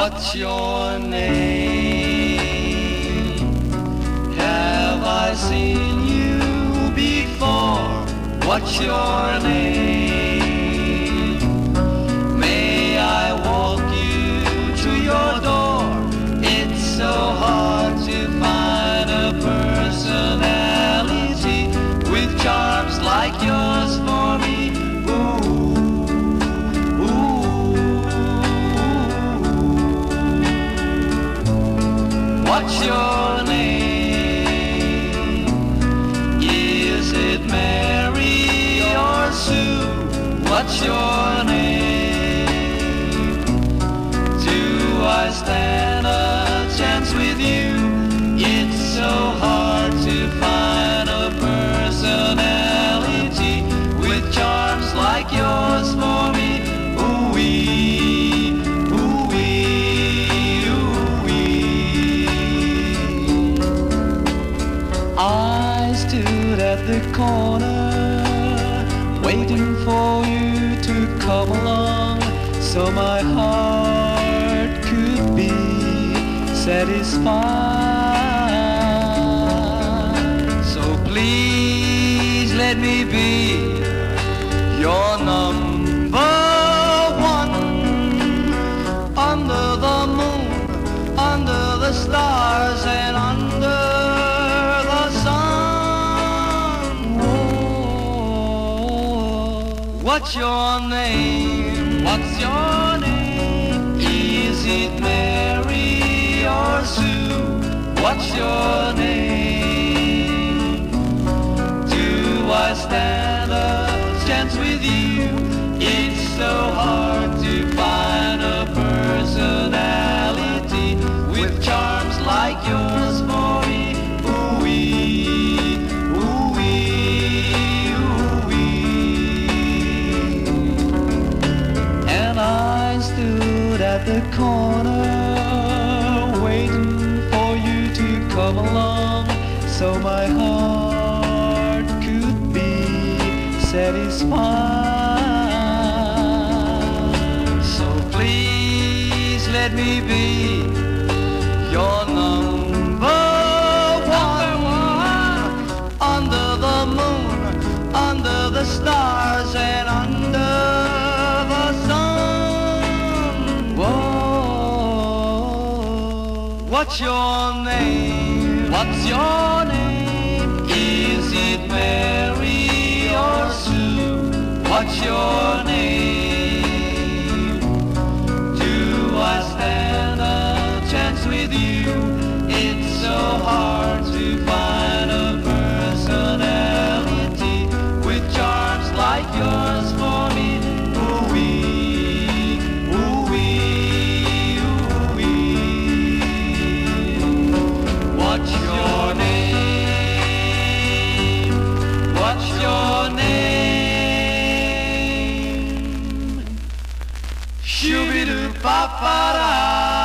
What's your name? Have I seen you before? What's your name? May I walk you to your door? It's so hard to find a personality with charms like yours for me. What's your name? Is it Mary or Sue? What's your name? Do I stand a chance with you? It's so hard to find a personality with charms like yours for me. Ooh-wee, ooh-wee, ooh-wee. I stood at the corner waiting for you to come along so my heart could be satisfied. So please let me be your number one. Under the moon, under the stars, and under the sun. Whoa. What's your name? What's your name? Is it Mary or Sue? What's your name? Do I stand a chance with you? It's so hard to find a personality with charms like yours for me. Ooh-wee, ooh-wee, ooh-wee. And I stood at the corner waiting for you to come along so my heart could be satisfied. So please let me be your number one. Under the moon, under the stars, and under the sun. Whoa. What's your name? What's your name? Is it Mary or Sue? What's your name? Do I stand a chance with you? It's so hard to find a personality with charms like yours for me. Ooh-wee, ooh-wee, ooh-wee. What's your name? What's your name? Shoo-be-doo-ba-ba-da.